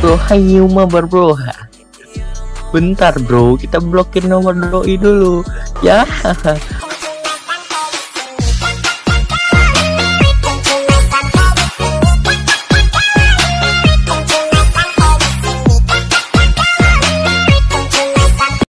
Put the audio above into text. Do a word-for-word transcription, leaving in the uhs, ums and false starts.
bro, hayu mabar bro. Bentar bro, kita blokir nomor doi dulu ya.